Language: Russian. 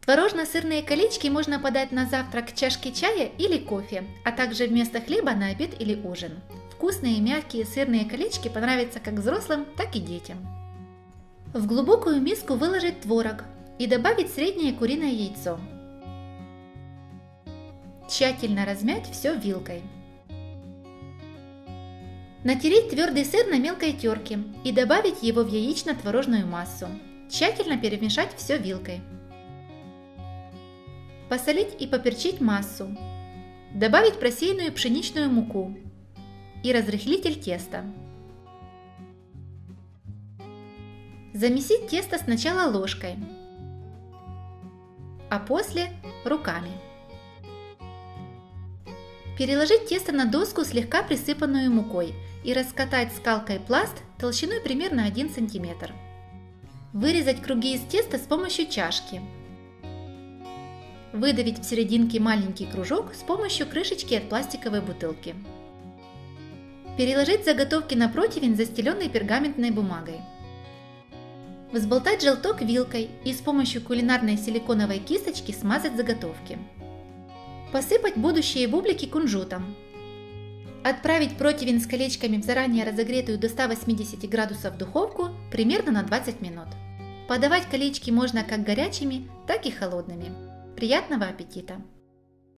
Творожно-сырные колечки можно подать на завтрак к чашке чая или кофе, а также вместо хлеба на обед или ужин. Вкусные мягкие сырные колечки понравятся как взрослым, так и детям. В глубокую миску выложить творог и добавить среднее куриное яйцо. Тщательно размять все вилкой. Натереть твердый сыр на мелкой терке и добавить его в яично-творожную массу. Тщательно перемешать все вилкой. Посолить и поперчить массу. Добавить просеянную пшеничную муку и разрыхлитель теста. Замесить тесто сначала ложкой, а после руками. Переложить тесто на доску, слегка присыпанную мукой, и раскатать скалкой пласт толщиной примерно 1 см. Вырезать круги из теста с помощью чашки. Выдавить в серединке маленький кружок с помощью крышечки от пластиковой бутылки. Переложить заготовки на противень, застеленный пергаментной бумагой. Взболтать желток вилкой и с помощью кулинарной силиконовой кисточки смазать заготовки. Посыпать будущие бублики кунжутом. Отправить противень с колечками в заранее разогретую до 180 градусов духовку примерно на 20 минут. Подавать колечки можно как горячими, так и холодными. Приятного аппетита!